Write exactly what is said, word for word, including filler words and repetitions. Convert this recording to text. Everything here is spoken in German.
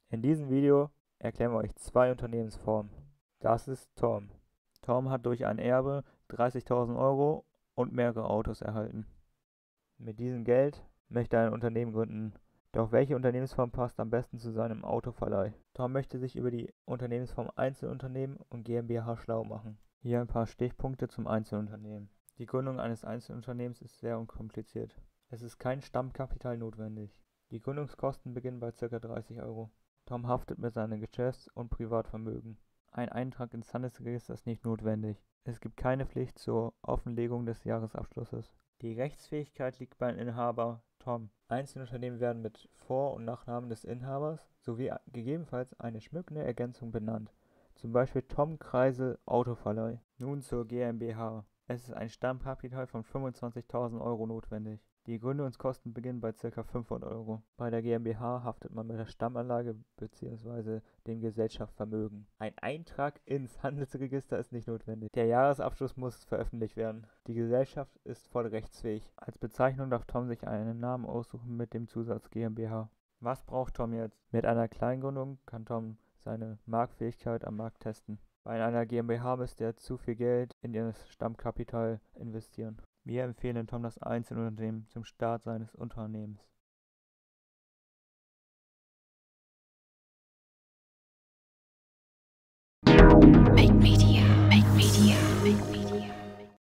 In diesem Video erklären wir euch zwei Unternehmensformen. Das ist Tom. Tom hat durch ein Erbe dreißigtausend Euro und mehrere Autos erhalten. Mit diesem Geld möchte er ein Unternehmen gründen. Doch welche Unternehmensform passt am besten zu seinem Autoverleih? Tom möchte sich über die Unternehmensform Einzelunternehmen und GmbH schlau machen. Hier ein paar Stichpunkte zum Einzelunternehmen. Die Gründung eines Einzelunternehmens ist sehr unkompliziert. Es ist kein Stammkapital notwendig. Die Gründungskosten beginnen bei ca. dreißig Euro. Tom haftet mit seinem Geschäfts- und Privatvermögen. Ein Eintrag ins Handelsregister ist nicht notwendig. Es gibt keine Pflicht zur Offenlegung des Jahresabschlusses. Die Rechtsfähigkeit liegt beim Inhaber Tom. Einzelunternehmen werden mit Vor- und Nachnamen des Inhabers sowie gegebenenfalls eine schmückende Ergänzung benannt. Zum Beispiel Tom Kreisel Autoverleih. Nun zur GmbH. Es ist ein Stammkapital von fünfundzwanzigtausend Euro notwendig. Die Gründungskosten beginnen bei ca. fünfhundert Euro. Bei der GmbH haftet man mit der Stammanlage bzw. dem Gesellschaftsvermögen. Ein Eintrag ins Handelsregister ist nicht notwendig. Der Jahresabschluss muss veröffentlicht werden. Die Gesellschaft ist voll rechtsfähig. Als Bezeichnung darf Tom sich einen Namen aussuchen mit dem Zusatz GmbH. Was braucht Tom jetzt? Mit einer Kleingründung kann Tom seine Marktfähigkeit am Markt testen. Bei einer GmbH müsste er zu viel Geld in ihr Stammkapital investieren. Wir empfehlen Tom das Einzelunternehmen zum Start seines Unternehmens. Make me